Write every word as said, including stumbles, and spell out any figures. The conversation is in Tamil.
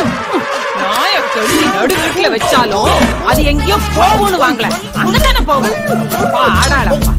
நாய கட்டி நடு வீட்டுல வச்சாலும் அது எங்கேயோ போகும்னு வாங்கல அங்கதானே போகும் ஆடாளப்பா